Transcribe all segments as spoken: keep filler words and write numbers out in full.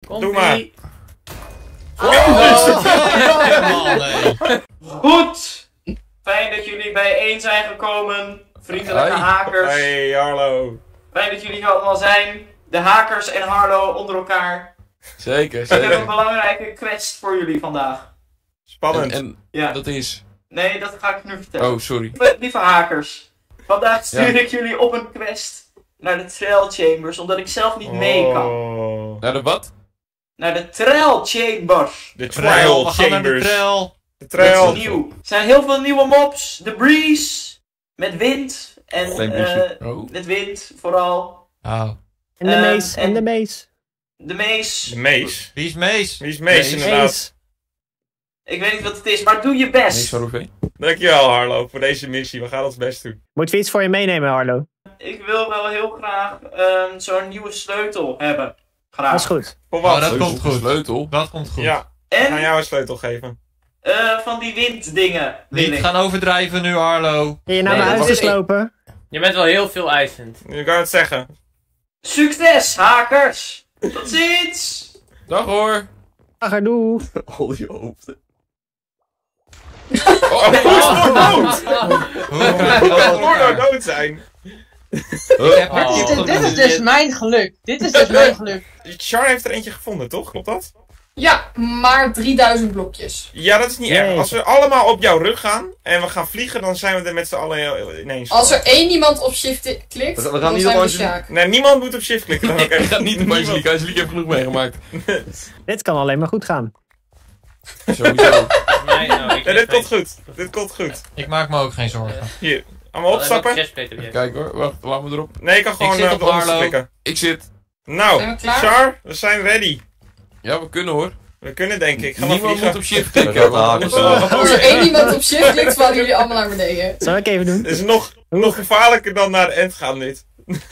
Komt Doe maar. ie. Goed! Fijn dat jullie bijeen zijn gekomen, vriendelijke Hoi. hakers. Hey, Harlo. Fijn dat jullie hier allemaal zijn. De hakers en Harlo onder elkaar. Zeker, Ik heb een zeker. belangrijke quest voor jullie vandaag. Spannend. En, en Ja. dat is... Nee, dat ga ik nu vertellen. Oh, sorry. Lieve, lieve hakers, vandaag stuur Ja. ik jullie op een quest naar de Trail Chambers, omdat ik zelf niet mee kan. Oh. Naar de wat? Naar de Trail Chambers. De Trail, Trial we gaan naar de Chambers. trail. De Dat is Trail. nieuw. Er zijn heel veel nieuwe mobs. De Breeze. Met wind. En Geen eh breeze. Oh. met wind vooral. Oh. En de Ehm, mees, en en- de mees. De Mees. De Mees. Wie is Mees? Wie is Mees Mees. inderdaad? Mees. Ik weet niet wat het is, maar doe je Nee, best. van Roevee. Dankjewel Harlo voor deze missie. We gaan ons best doen. Moeten we iets voor je meenemen, Harlo? Ik wil wel heel graag ehm, zo'n nieuwe sleutel hebben. Graag. Dat is goed. Voor Oh, wat? dat komt goed. Sleutel. Dat komt goed. Ja, ik ga En jou een sleutel geven. eh, van die winddingen. wil Niet ik. gaan overdrijven nu, Arlo. Ben je naar Nee, mijn dat huis mag ik. geslopen? Je bent wel heel veel eisend. Nu kan ik het zeggen. Succes, hakers! Tot ziens! Dag hoor. Ach, doe. Al je hoofden. Oh, hoe is het dood? Hoe Hoe kan het nou dood zijn? Ik heb er Oh. niet Dit- op dit is gelet. dus mijn geluk. Dit is dus mijn geluk. Char heeft er eentje gevonden, toch? Klopt dat? Ja, maar drieduizend blokjes. Ja, dat is niet erg. Nee. Als we allemaal op jouw rug gaan en we gaan vliegen, dan zijn we er met z'n allen heel- ineens. Als er één iemand op shift i- klikt, We- we gaan dan niet zijn op we Angelique. Sjaak. Nee, niemand moet op shift klikken. Dan ook Ik echt. ga niet op Niemand. Angelique. Angelique heeft genoeg meegemaakt. Dit kan alleen maar goed gaan. Sowieso. Nee, nou, ik Ja, dit komt goed. Dit komt goed. Ik maak me ook geen zorgen. Hier, allemaal opstappen. Kijk hoor, wacht, laat me erop. Nee, ik kan gewoon zit eh, op op de onderste Harlo. klikken. Ik zit. Nou, Zijn we klaar? Char, we zijn ready. Ja, we kunnen hoor. We kunnen denk ik. Ga maar Niemand moet vliegen. op shift We klikken. gaan want haken. anders- Oh, Als er ja. één iemand op shift klikt, vallen jullie allemaal naar beneden. Zal ik even doen? Het is nog, nog gevaarlijker dan naar de end gaan dit.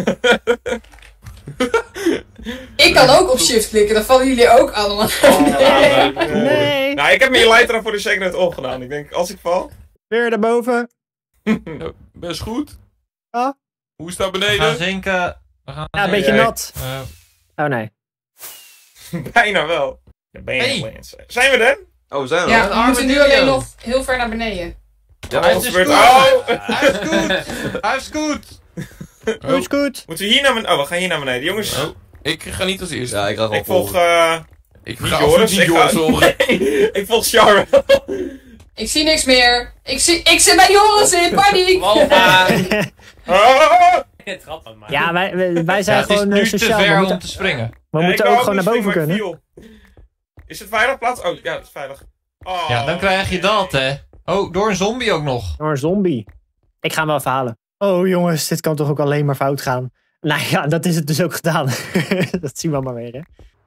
Ik kan ook op shift klikken, dan vallen jullie ook allemaal naar beneden. Nee. Nou, ik heb mijn Elytra voor de zekerheid opgedaan. Ik denk, als ik val... Weer daarboven. Ja, best goed. Ja. Hoe is dat We gaan beneden? zinken. We gaan Ja, een beetje nee. nat. Eh, Oh nee. Bijna wel. Ja, ben je Hey. nog eens. Zijn we er? Oh, we zijn er. Ja, Een we moeten nu armadillo. alleen nog heel ver naar beneden. Ja, Hij Alles is gebeurt... goed. Oh! Hij is goed. Hij is goed. Goed, is goed. Moeten we hier naar beneden? Oh, we gaan hier naar beneden. Jongens, Oh, ik ga niet als eerste. Ja, ik ga gewoon ik volg... volgen. eh Ik niet ga Joris, absoluut niet ik Joris ga... volgen. Nee, ik volg Char wel. Ik zie niks meer. Ik, zie, ik zit bij Joris in paniek. Walva! Ah! Trap aan mij. Ja, wij, wij, wij Ja, zijn het is gewoon eh, nu te sociaal. We ver om moeten, te springen. we Ja, moeten ik ook wou gewoon naar niet boven springen, kunnen. maar ik viel. Is het veilig plaats? Oh, ja, het is veilig. Oh. Ja, dan krijg je dat, hè. Oh, door een zombie ook nog. Door een zombie. Ik ga hem wel verhalen. Oh jongens, dit kan toch ook alleen maar fout gaan. Nou ja, dat is het dus ook gedaan. Dat zien we maar weer, hè.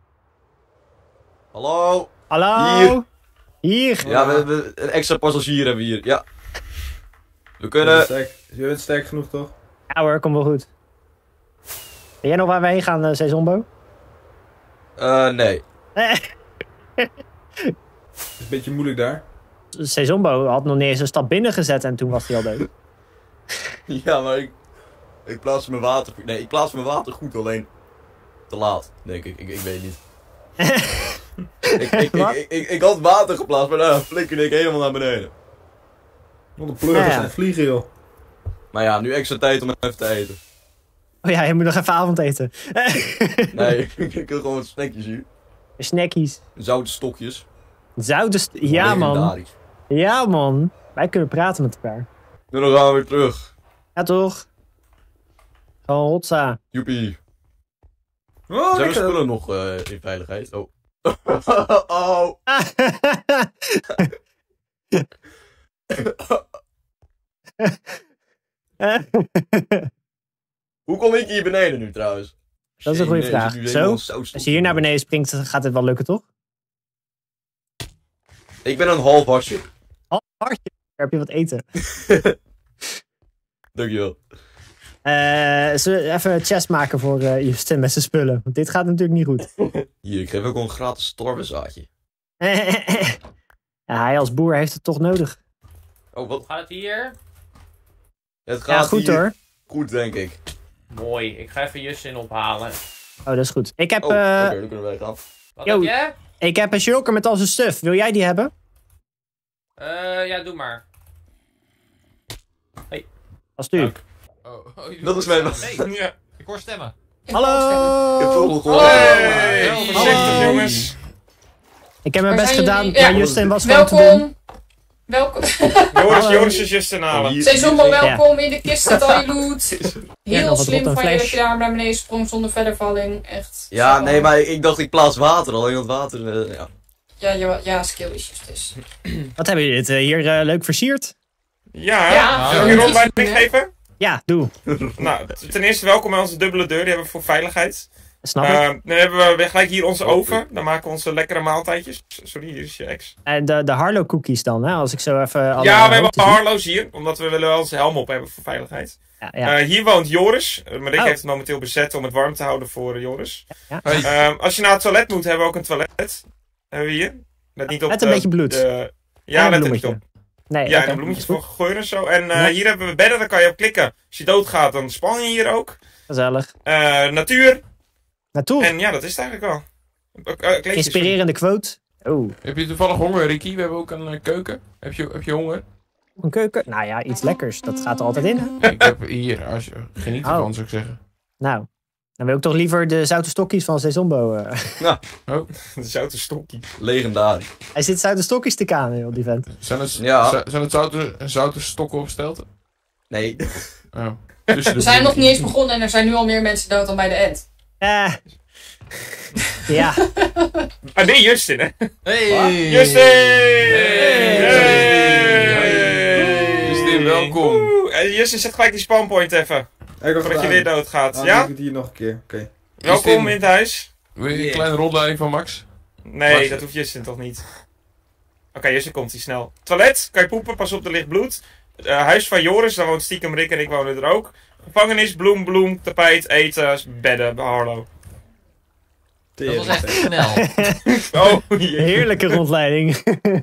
Hallo? Hallo? Hier. Hier. Ja, we hebben een extra passagier hebben we hier. Ja. We kunnen... Je bent sterk genoeg, toch? Ja hoor, komt wel goed. Ben jij nog waar we heen gaan, uh, Sezombo? Eh, nee. Het is een beetje moeilijk daar. Sezombo had nog niet eens een stap binnen gezet en toen was hij al dood. Ja, maar ik... Ik plaats mijn water... Nee, ik plaats mijn water goed, alleen... Te laat, denk ik. Ik, ik weet niet. ik, ik, ik, ik, ik, ik had water geplaatst, maar nou flikkerde ik helemaal naar beneden. Wat een pleuris Ja, ja. en vliegen, joh. Maar ja, nu extra tijd om even te eten. Oh ja, je moet nog even avondeten. Nee, ik wil gewoon snackjes hier. Snackies. Zoute stokjes. Zoute st- Ja man. Legendarisch. Ja man. Wij kunnen praten met elkaar. Nu dan gaan we weer terug. Ja toch? Gewoon hotza. Joepie. Oh, Zijn we lekker. spullen nog eh, in veiligheid? Oh. oh. Hoe kom ik hier beneden nu trouwens? Dat is een goede Shit, vraag. nee, nu Zo? helemaal saus Als je hier naar beneden springt, gaat het wel lukken toch? Ik ben een half hartje. Oh, hartje. Daar heb je wat eten. Dankjewel. Eh zullen we even een chest maken voor uh, Justin met zijn spullen? Want dit gaat natuurlijk niet goed. Hier, ik geef ook wel een gratis storvenzaadje. Ja, hij als boer heeft het toch nodig. Oh, wat? Gaat het hier? Het gaat Ja, goed hier hoor. goed, denk ik. Mooi. Ik ga even Justin ophalen. Oh, dat is goed. Ik heb... Oh, oké, eh dan kunnen wij gaan. Wat Yo. heb jij? Ik heb een shulker met al zijn stuff. Wil jij die hebben? Eh, ja, doe maar. Als u. Oh, oh, je Dat is mijn... Hey, Ja. ik hoor stemmen. Hallo! Ik heb toch gehoord. Hey, Hallo. voorzichtig Hallo. jongens. Ik heb mijn Waar best zijn gedaan, jullie? maar Ja. Justin was gewoon te doen. Welkom. Welkom. Joris, Hallo. Joris is Justin halen. Hier- Seizoenbal, hier- welkom in de kist met al je loot. Ja, Heel nog wat slim rotten van je dat flash. je daar naar beneden sprong zonder verdervalling. Echt. Ja, Zo. nee, maar ik dacht ik plaats water. Alleen dat water... eh, ja. Ja, ja, ja, skill issues dus. Wat hebben jullie dit eh, hier eh, leuk versierd? Ja, hè? Ja, Zal ik je een rondleiding geven? Ja, doe. Nou, ten eerste welkom bij onze dubbele deur. Die hebben we voor veiligheid. Snap ik. Uh, dan hebben we gelijk hier onze oven. Dan maken we onze lekkere maaltijdjes. Sorry, hier is je ex. En de, de Harlow cookies dan, hè? Als ik zo even... alle Ja, we hebben hoogtes zie. Harlo's hier. Omdat we willen wel onze helm op hebben voor veiligheid. Ja, ja. Uh, hier woont Joris. Uh, Marik Oh. heeft het momenteel bezet om het warm te houden voor uh, Joris. Ja. Uh, als je naar het toilet moet, hebben we ook een toilet. Hebben we hier. Let niet op Met een de- beetje bloed. de- En Ja, een let er niet bloemetje. op. Nee, Ja, oké. en bloemetjes voor geur en zo. En uh, Ja. hier hebben we bedden, daar kan je op klikken. Als je doodgaat, dan span je hier ook. Gezellig. Uh, natuur. Naartoe. En ja, dat is het eigenlijk wel. Uh, uh, kleedjes. Inspirerende quote. Oh, Heb je toevallig honger, Ricky? We hebben ook een uh, keuken. Heb je, heb je honger? een keuken. Nou ja, iets lekkers. Dat gaat er altijd in. Ik heb hier, als je geniet Oh. ervan, zou ik zeggen. Nou, dan wil ik toch liever de zoute stokjes van Sezombo. eh. De zoute stokkie. Legendarisch. Hij zit zoute stokjes te kanen, joh, die vent. Zijn het, Ja. z- zijn het zoute, zoute stokken op stelten? Nee. Oh. Tussen de We zijn nog niet eens bloemetjes. begonnen en er zijn nu al meer mensen dood dan bij de end. Eh. Ja. Ah, nee, Justin, hè? Hey! Justin! Hey! Justin, welkom. Oeh, en Justin, zet gelijk die spawnpoint even. Ik heb Voordat je gedaan. weer doodgaat. Dan Ja? doe ik het hier nog een keer. Oké. Welkom in het huis. Wil je een Yeah. kleine rondleiding van Max? Nee, Max. dat hoeft Justin toch niet. Oké, Justin komt hij snel. Toilet, kan je poepen, pas op, er ligt bloed. Uh, huis van Joris, daar woont stiekem Rick en ik wonen er ook. Gevangenis, bloem, bloem, tapijt, eten, bedden, Harlow. Dat was echt snel. Oh, jee. Heerlijke rondleiding.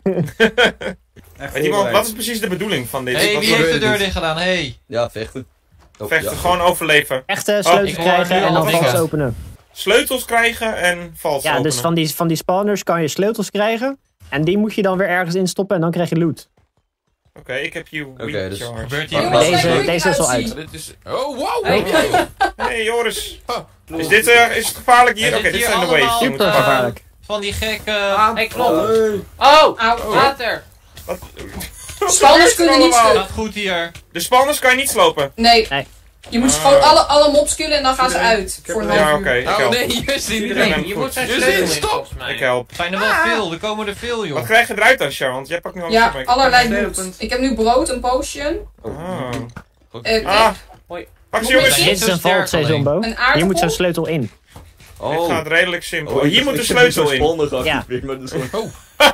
Weet iemand, wat is precies de bedoeling van dit? Hey, Wat wie voor- heeft de deur dicht gedaan? Hey! Ja, vechten. Oh, Vechten, ja. gewoon overleven. Echte Oh, sleutels ik hoor krijgen nu en al dan dingen. vals openen. Sleutels krijgen en vals Ja, openen. dus van die, van die spawners kan je sleutels krijgen. En die moet je dan weer ergens instoppen en dan krijg je loot. Oké, ik heb je Oké, weak dus- charge. Gebeurt Maar- hier Jongens, Deze- kijk hoe ik deze is al eruit uit. zie. Dit is... Oh, wow! Hey. wow. Hey Joris, Ah, is dit uh, is het gevaarlijk hier? Er Oké, zit dit hier zijn de allemaal, waves. Je moet Super eh, gevaarlijk. van die gekke... Hey, klopt. Hey. Oh, Auw. water. Wat? Spanners kunnen niet allemaal? stuk. Gaat goed hier. De spanners kan je niet slopen. Nee. Nee. Je moet Ah. gewoon alle, alle mobs killen en dan gaan ze Iedereen- uit. heb Voor een er- half Ja, uur. oké, ik Oh help. nee, Justin. Iedereen Nee. bent Je goed. moet zijn Justin, sleutel in, stop. volgens mij. Ik help. Zijn er wel veel, er komen er veel, joh. Wat krijg je eruit dan, Sharon? Want jij pakt nu alles Ja, mee. allerlei Nee, loot. punt. Ik heb nu brood, een potion, Ah. eh, Ah. Hoi. Pak ze Moet jongens. je- Dit is zo een sterk valt, Sezombo. een Hier moet aardappel. zo'n sleutel in. Oh. Dit gaat redelijk simpel. Oh, ik- Hier moet ik de heb niet sleutel zo'n in. spanner Ja. geactiveerd, maar dat is gewoon-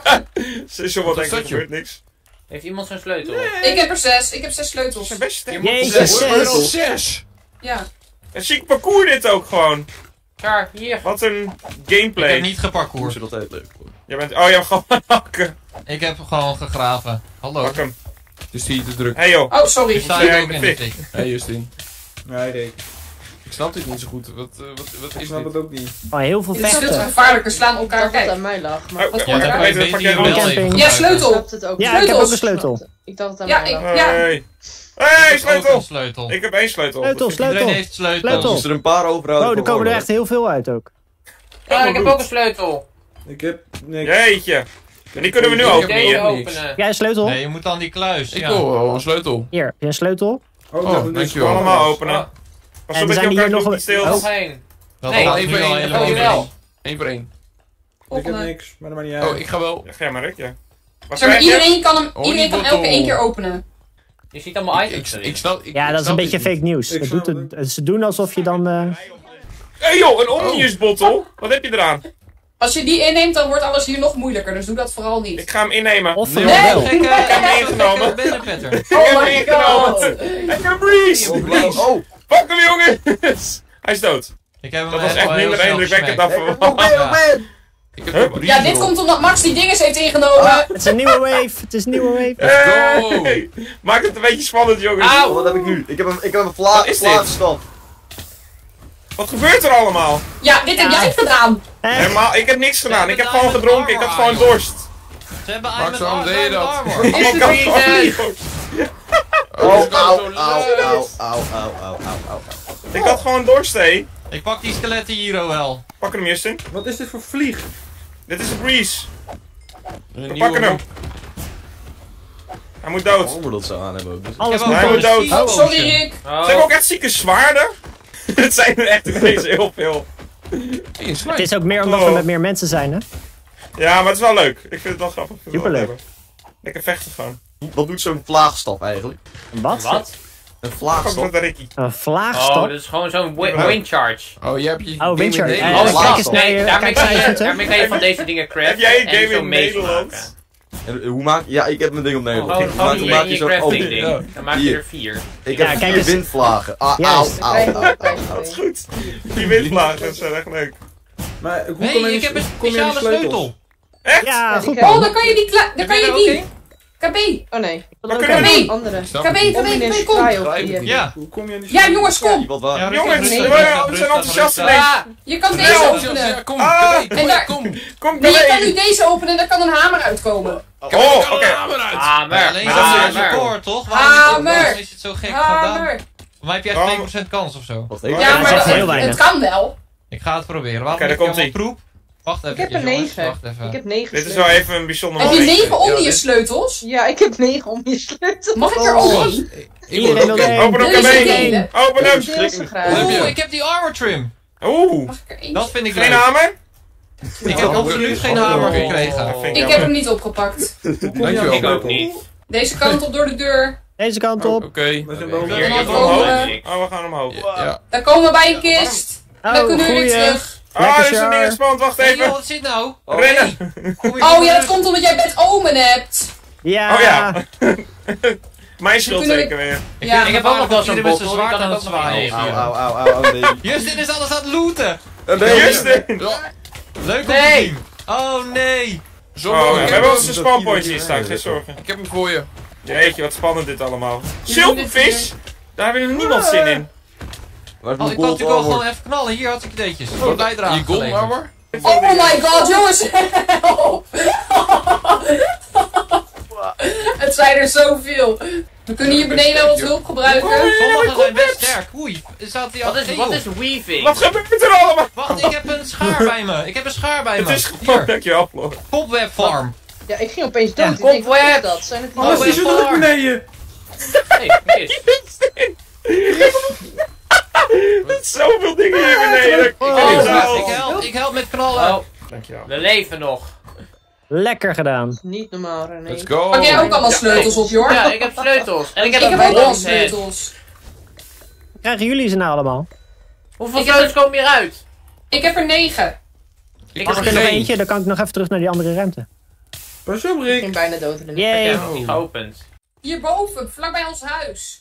Ze is zo wat Wat denk is er dat, gebeurt niks. Heeft iemand zijn sleutel? Ik heb er zes. Ik heb zes Dat sleutels. zijn best sterk. Jezus, Zes. We hebben er al zes. zes. Ja. Een chic parcours dit ook gewoon. Daar, hier. Wat een Ik gameplay. heb niet Hoe geparcours. ze dat altijd leuk. Je bent, oh, je hebt gewoon hakken. Ik heb gewoon gegraven. Hallo. Pak hem. Het is hier te druk. Hey joh. Oh, sorry. Ik sta Ja, hier in ook de in de fik. fik. Hey Justin. Nee, Rick. Ik snap dit niet zo goed. Wat, uh, wat, wat Ik is snap dit? het ook niet. Van heel veel Dit is veel te vechten. gevaarlijk. We slaan Ik elkaar. dacht dat het Kijk. aan mij lag, Oh, maar oh, Ja, dan oh, kan weet je je, pak beter jij je wel. wel Camping. even Ja, gebruiken. ik sleutel. snapte het ook Ja, niet. ik heb ook een Sleutels. sleutel. Ik dacht het aan Ja, mij ik- lag. ja. Hey. Ik Hey, heb ook sleutel. een sleutel. Ik heb één sleutel. Sleutel, Dat vind ik- sleutel. Iedereen heeft sleutels. Sleutel. Als er een paar overhouden. Oh, er van komen er Harlow. echt heel veel uit ook. Ja, ik heb ook een sleutel. Ik heb niks. Jeetje. En die kunnen we nu Ik heb openen Deze hier. ook niks. openen. Jij een sleutel? Nee, je moet dan die kluis. Ik ja. wil wel een sleutel. Hier, heb je een sleutel? Oh, Oh, dat is dankjewel. Allemaal openen. Oh. Pas En op dat je zijn hier elkaar nog nog een- niet steelt. Oh. Nog één. Dat Nee, gaat één nu voor al één. helemaal Oh, mis. jawel. Eén voor één. Ik heb Openen. niks, maar dat maakt niet uit. Oh, ik ga wel. Ja, ga maar, Rick, ja. Wat Zeg maar, krijg je? iedereen kan hem, Oh, iedereen die kan elke bottle. één keer openen. Je ziet allemaal Ik, items ik, erin. ik snap, ik, Ja, ik dat is een snap beetje dit niet. fake nieuws. Ik Dat snap doet het, ze doen alsof je dan... eh, Hé hey joh, een Omnius bottle. Wat heb je eraan? Als je die inneemt, dan wordt alles hier nog moeilijker. Dus doe dat vooral niet. Ik ga hem innemen. Of Nee, wel wel. gekke, Ik heb hem gekke ingenomen. binnenpetter. Ik heb hem ingenomen. Ik heb Breeze. Oh, blauw. Oh, Pak hem, jongens. Hij is dood. Ik heb hem Dat was echt echt wel heel minder snel indrukwekkend dan gesmakt. verwacht. Ja. Ik heb Huh? een brief Ja, dit erop. komt omdat Max die dinges heeft ingenomen. Ah, het is een nieuwe wave. Het is een nieuwe wave. Hey. Maak het een beetje spannend, jongens. Auw! wat heb ik nu? Ik heb een, ik heb een Wat vla is dit? vlaagstaf. Wat gebeurt er allemaal? Ja, dit heb Ja. jij gedaan. Eh, Helemaal, ik heb niks gedaan. Ik heb hebben gewoon diamond gedronken. Ik had armor gewoon aan, dorst. Ze hebben Max, Diamond waarom Armor. deed je dat? Armor. Ik had gewoon Reason. dorst. Oh, Oh, au, zo au, leuk. au, au, au, au, au, au. Ik had gewoon dorst, hé. Ik pak die skeletten hier wel. Pak hem, Justin. Wat is dit voor vlieg? Dit is een breeze. Een We nieuwe pakken hem. map. Hij moet dood. Waarom we dat zo aan hebben ook. Dus- alles Ik heb moet ook Hij een moet dood. shield Oh, sorry potion. Rick. Ze hebben ook echt zieke zwaarden. Het zijn er echt ineens heel veel. Hey, een Het slime. is ook meer omdat we Oh. met meer mensen zijn, hè? Ja, maar het is wel leuk. Ik vind het wel grappig. Ik wil het wel Superleuk. hebben. Lekker vechten gewoon. Wat doet zo'n vlaagstaf eigenlijk? Wat? Wat? Een Pak vlaagstaf? met de Ricky. Een Oh, vlaagstap? dat is gewoon zo'n wi- Ja. wind charge. Oh, je hebt je Oh, game in Windchart. Nederland. Eh, Oh, kijk laat eens dan. naar je, daarmee, kijk kan eens naar je je, voeten. daarmee kan je van deze dingen craften. Heb jij een en game zo'n in maze Nederland? maken. En, eh, hoe maak Ja, ik heb mijn ding op Nederland. Gewoon, Hoe gewoon maak- hier hoe maak in je je zo'n... crafting Oh, ding. ja. Dan maak je Hier. er vier. ik Ja, heb kijk vier eens. windvlagen. Ah, Juist. au, au, au, au, Dat is au. goed. Die windvlagen, dat is wel echt leuk. Maar hoe kom Nee, je aan ik die- heb een hoe kom je aan die speciale sleutels? sleutel. Echt? Ja, goed Oh, man. dan kan je die... kla- Dan Heb kan je je er ook die... een? K B. Oh nee, Wat kunnen we K doen? B. andere. Snap K B, je? K B, K B, kom. Schrijven. Ja. Hoe kom je aan die Ja, sleutels? jongens, kom. Wat waar? Ja, Jongens, rustig, we rustig, zijn rustig, enthousiast rustig. ineens. Ah, Je kan Ja, deze ja, Ja, openen. kom, Ah. kom, En daar- kom. Kom Nee, je kan mee. nu deze openen en daar kan een hamer uitkomen. Oh, oké. hamer. Maar alleen Maar dat dat is is een Hamer. record, toch? Waarom Hamer. waarom is het zo gek gedaan? Hamer. Maar heb je echt Waarom? twee procent kans of zo? Wacht even. Ja, dat maar is echt dat- heel weinig. het kan wel. Ik ga het proberen. Waarom Oké, daar heb je komt allemaal ie. troep? Wacht even. Ik heb er jongens. negen. Wacht even. Ik heb negen Dit is sleutels. wel even een bijzonder Heb je moment. negen onder Ja, je dit- sleutels? Ja, ik heb negen om je sleutel. Mag ik er ook één? Iedereen wil er één. Open hem, Wil je ze K B. delen? Open hem. Deel ze graag. heb je? Oeh, ik heb die armor trim. Oeh. Mag ik er één? Dat vind ik Geen leuk. hamer? Ik heb absoluut geen hamer Oh, gekregen. dat vind Ik jammer. heb hem niet opgepakt. Hoe kom je aan Dankjewel. die Ik ook sleutels? niet. Deze kant op door de deur. Deze kant Oh, op. Oké. We zijn boven. Hier, Dan hier gaan we komt omhoog. het. Oh, we gaan omhoog. Ja. Dan komen we bij een kist. Oh, Dan kunnen we weer goeie. terug. Ah, Lekker, er is een ding Char. gespand. Wacht Hé joh, even. wat zit nou? Rennen. Kom hier, Oh kom ja, dat hier. komt omdat jij bed omen hebt. Ja. Oh ja. Mijn schuld kunnen we- zeker weer. Ik, Ja. vind Ik heb ook nog wel zo'n iedereen met zijn bottel, die zwaard kan aan ik het ook nog zwaaien. even Au, hier. au, au, au, au, nee. Justin is alles aan het looten. Een baby. Justin. Ja. Leuk om te Nee. zien. Oh nee. Zo Oh, mooi. we Ik hebben heb onze hem- spawnpoints hier staan, geen zorgen. Ik heb hem voor je. Jeetje, wat spannend dit allemaal. Zilvervis? Daar hebben we niemand zin in. Waar is Oh, mijn ik kan gold natuurlijk wel armor? gewoon even knallen. Hier had ik ideetjes. Voor bijdrage Je gold geleverd. armor? Oh my god, jongens, help! Het zijn er zoveel. We kunnen hier beneden wel wat hulp gebruiken. Sommigen zijn best sterk. Oei, staat die Wat al is, wat is weaving? Wat gebeurt er allemaal? Wacht, ik heb een schaar bij me. Ik heb een schaar bij Het me. is gewoon, Hier, dankjewel, Floor. Cobweb Farm. Ja, ik ging opeens dood. Ja. Ik denk, wat is Cobweb. dat? Zijn het die Oh, Alles is web er druk farm. beneden. Hey, kist. Er zijn zoveel dingen hier beneden. Ik Oh, kan niet ik helpen. help, ik help met knallen. Oh, Dankjewel. we leven nog. Lekker gedaan. Niet normaal, René. Let's go. Pak jij ook allemaal sleutels op, joh? Ja, ik heb sleutels. En ik Ik heb heb een ook allemaal bronzen. sleutels. Krijgen jullie ze nou allemaal? Hoeveel Ik heb sleutels komen hieruit? Ik heb er negen. Ik Mag heb ik er nog geen. eentje? Dan kan ik nog even terug naar die andere ruimte. Pas op, Ik Rick. ging bijna dood in de Ik Yay. heb nog niet geopend. Hierboven, vlakbij ons huis.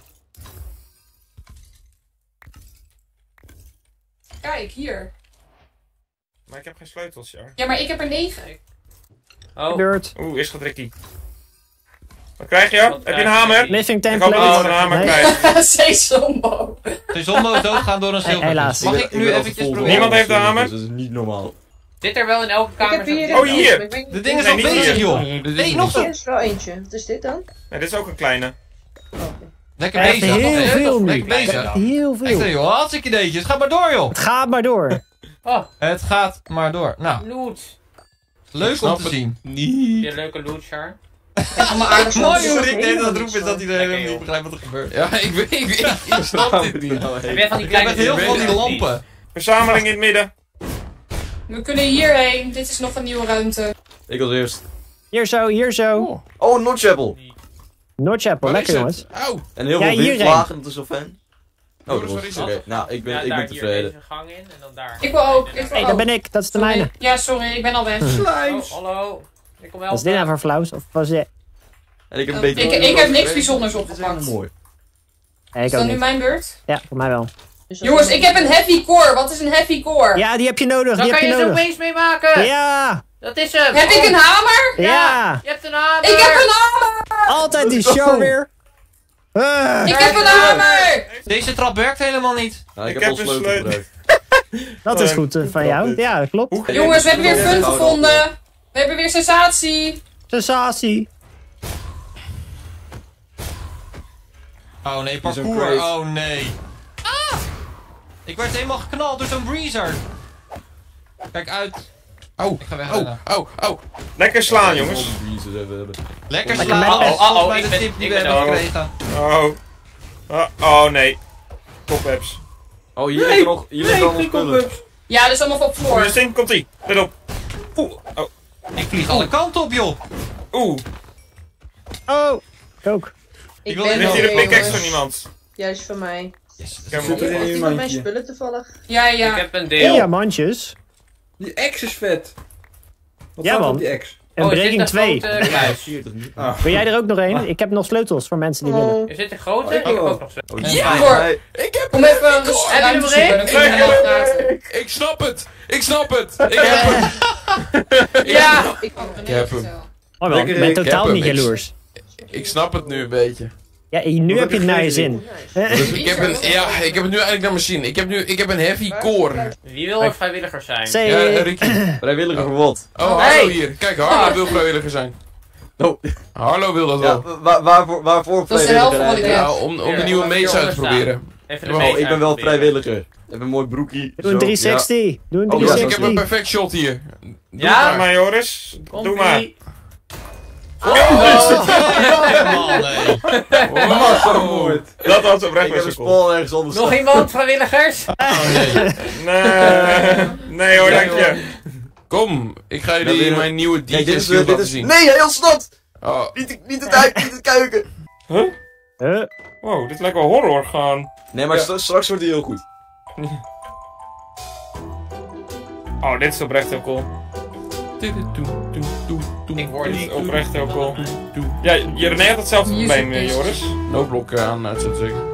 Kijk, hier. Maar ik heb geen sleutels, ja. Ja, maar ik heb er negen. Oh, Beurt. Oeh, is Ricky. Wat krijg je? Wat Heb je krijg een hamer? ik? Missing Ik hoop dat template. we een hamer Nee. krijgen. Sesombo. De zonbo is doodgaan door een Hey, helaas. zilvervis. Mag ik nu eventjes proberen? Niemand heeft de hamer? Dus dat is niet normaal. Zit er wel in elke Ik kamer heb hier zo'n- Oh, hier. Ik weet De ding is Nee, al niet bezig, hier. joh. Dit Nee, is nog Hier zo. is wel eentje. Wat is dit dan? Nee, dit is ook een kleine. Oh, oké. Lekker Echt bezig. heel Lekker veel nu. bezig. Heel Echt veel. joh, hartstikke ideetjes. Ga maar door, joh. Het gaat maar door. Oh, Het gaat maar door. Nou, loot. leuk om snap te het. zien. Niet. Je leuke loot, Char. Allemaal aardig Mooi hoe zo. Rick de hele tijd roept is dat hij de hele Lekker, niet joh. begrijpt wat er gebeurt. Ja, ik weet, ik weet, ik snap dit niet. Heb jij van die Ik heb kleine met heel veel van die dingetjes? lampen. Verzameling in het midden. We kunnen hierheen. Dit is nog een nieuwe ruimte. Ik als eerst. Hier zo, hier zo. Oh, Oh, Notchapel. Noordchapel, waar is lekker het? jongens. Auw. En heel Ja, veel hierheen. windvlagen, dat is zo fijn. Oh, Joris, dat waar was is oké. het? Nou, ik ben, Ja, ik daar, ben hier, tevreden. deze gang in en dan daar. Ik wil ook. Ik wil Hé, hey, ook. daar ben ik. Dat is de Sorry. mijne. Ja, sorry. Ik ben al weg. Oh, hallo. Ik kom Wat is dit helpen. nou voor flauws? Of was dit... En ik heb een Ik, beetje... ik heb niks bijzonders Dat is helemaal opgepakt. mooi. Ja, ik Is ook dat nu niet. mijn beurt? Ja, voor mij wel. Dus dat Jongens, is- ik heb een heavy core. Wat is een heavy core? Ja, die heb je nodig. Dan Die heb kan je je zo'n nodig. waste mee maken. Ja, Dat is hem. Heb ik een hamer? ja. Je hebt een hamer. Ik heb een hamer! Altijd die show weer. Ah, Ik heb een hamer! Deze trap werkt helemaal niet. Nou, ik, Ik heb heb al een sleutel sleutel. gebruikt. dat is goed eh, van jou. Ja, dat klopt. Hoe- Jongens, we hebben weer fun Ja, gevonden. We hebben weer sensatie. Sensatie. Oh nee, is een parcours. crate. Oh nee. Ah! Ik werd helemaal geknald door zo'n breezer. Kijk uit. Oh, Ik ga weg. oh, oh, oh. Lekker slaan, jongens. Jezus, even hebben. Lekker Lekker slaan. met- Oh, oh, oh, bij ik de ben- tip die ik we ben hebben ook. gekregen. Oh. Oh, oh nee. Kopwebs. Oh, hier ligt nog, hier ligt nog nog spullen. Ja, dat is allemaal op vloer. Dus in komt ie. Let op. Oeh. Oh. Ik vlieg alle kanten op, joh. Oeh. Oh, ik ook. Ik wil ben niet Ligt er hier de weer, pickaxe van jongens. iemand? Juist van mij. Yes. Ik heb hem Zit er op. in Heeft je iemand mijn mandje? spullen toevallig? Ja, ja. Ik heb een Hey, deel. diamantjes. Die ex is vet. Wat Ja, staat man. op die ex? En Oh, er zit breking een twee. grote kluis. Zie je toch niet? Ah. Wil jij er ook nog een? Ik heb nog sleutels voor mensen die willen. Oh, Er zit een grote? Oh, Ik ik heb wil. ook nog zo. Oh, Ja, nee, hoor. nee. Ik heb Kom even een Heb je ruimte hem zoeken. erin? Dan kunnen we helemaal praten. Ik snap het! Ik snap het! Ik heb hem! Ja. ik Ik heb hem. Oh, wel, Lekker, ik ben ik totaal heb niet hem. Ik- jaloers. Ik snap het nu een beetje. Ja, nu heb je het naar je zin. Dus ik heb een, ja, ik heb het nu eigenlijk naar mijn zin. Ik heb nu, ik heb een heavy core. Wie wil er vrijwilliger zijn? Say, Ja, Ricky. Vrijwilliger voor wat? Oh, Hey. Harlo hier. Kijk, Harlo wil vrijwilliger zijn. Oh, Harlo wil dat ja, wel. waar, waarvoor, waarvoor Dat is de helft van wat ik vrijwilliger? heb. Ja, om, om de Hier, nieuwe wat mees uit te hieronder proberen. Even de Oh, mees Oh, ik ben wel uitproberen. vrijwilliger. Even een mooi broekie. doe een Zo, driehonderdzestig. Doe een Oh, ja, Dus ik driehonderdzestig. heb een perfect shot hier. Doe Ja, maar. Doe maar, Joris. Doe maar. Oh, man, nee. Wow. Dat was Ja. oprecht Ik heb een best cool. spawn ergens anders Nog staan. iemand vrijwilligers? Oh, nee. Nee. Nee hoor, dank je. Kom, ik ga Ja, jullie weer- mijn nieuwe Kijk, D J dit is, skills dit laten is... zien. Nee, heel snot! Oh, Niet, niet het uit, niet het kuiken! Huh? Wow, dit lijkt wel horror gewoon. Nee, maar Ja. stra- straks wordt hij heel goed. Oh, dit is oprecht heel cool. Ik word Dit is niet. oprecht heel cool. Ja, je René had hetzelfde Hier probleem, zit eh, deze. Joris. noodblok eh, aan uit, zou ik zeggen.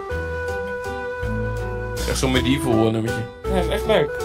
Echt zo'n medieval eh, nummertje. Ja, dat is echt leuk.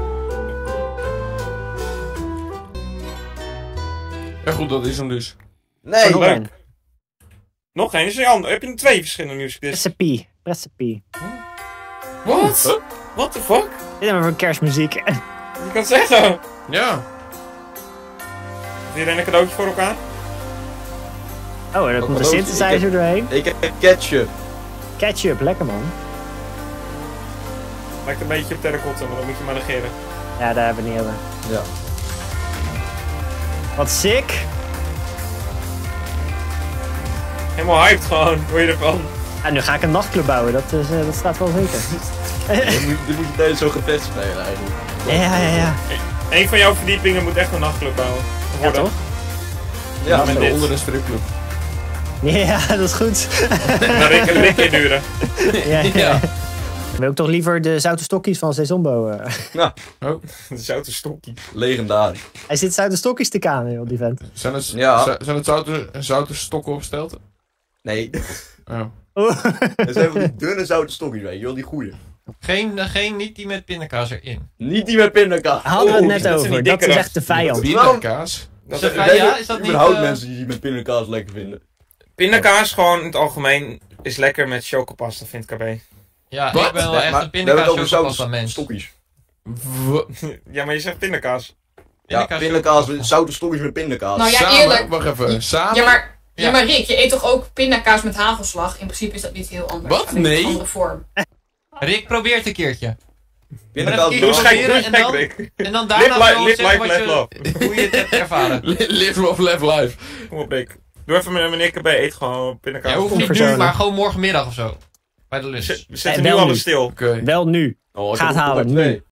Ja goed, dat is hem dus. Nee! Nog leuk. een. Nog één, is er een heb je twee verschillende musicdiscs? Recipe. Recipe. Wat? What the fuck? Dit is maar voor kerstmuziek. Je kan zeggen. Ja. Heeft iedereen een cadeautje voor elkaar? Oh, en dan Ook komt de wel synthesizer ik doorheen. Ik heb ketchup. Ketchup, lekker man. Lijkt een beetje op terracotta, maar dat moet je maar negeren. Ja, daar hebben we het niet over. Ja. Wat sick. Helemaal hyped gewoon, hoor je ervan? En nu ga ik een nachtclub bouwen, dat, is, eh, dat staat wel zeker. Dit moet, dit moet je tijdens zo'n gevecht spelen eigenlijk. Ja, ja, ja. Eén van jouw verdiepingen moet echt een nachtclub bouwen. Ja, Worden. toch? Ja, met Met dit. onder een stripclub. Ja, dat is goed. Nou, Rick en Rick induren. ja, ja. Ja. Wil ik toch liever de zoute stokjes van Sezombo. eh. Dat is zoute stokkie. legendarisch. Hij zit zoute stokjes te kanen, joh, die vent. Zijn het, Ja. zi- zijn het zoute, zoute stokken opgesteld? Nee, Oh. Oeh. het zijn van die dunne zoute stokjes, weet je wel, die goeie. Geen, eh, geen, niet die met pindakaas erin. Niet die met pindakaas. Hadden we het Oeh, net dat zijn over. die Dat is dikkere. echt de vijand. Pindakaas? Dat Is is, dat- Ik ja, weet is dat niet, überhaupt eh, mensen die met pindakaas lekker vinden. pindakaas gewoon in het algemeen is lekker met chocopasta, vindt K B. Ja, Wat? ik ben wel Ja, echt maar een we hebben het pindakaas over zoute chocopasta mens. stokjes. W- Ja, maar je zegt pindakaas. Ja, Pindakaas, pindakaas, met- zoute stokjes met pindakaas. Nou ja, Samen, eerlijk. wacht even. Samen? Ja, maar, ja. Ja. maar Rick, je eet toch ook pindakaas met hagelslag? In principe is dat niet heel anders. Wat? Alleen Nee. Een andere vorm. Rick, probeer het een keertje. Pindakaas Maar Doe dat- eens met gek, doe eens en gek, dan- Rick. En dan Live, daarna li- gewoon live, zeggen life, wat let je, hoe je het hebt ervaren. Live, love, live, life. Kom op, Rick. Doe even met meneer K B, eet gewoon pindakaas. Ja, hoeft niet nu, Onverzoenlijk. maar gewoon morgenmiddag of zo. Bij de We lus. zit- we zitten Eh, nu wel alles nu. stil. Oké. Wel nu. Oh, ik Gaat heb er halen, nog maar twee. nu.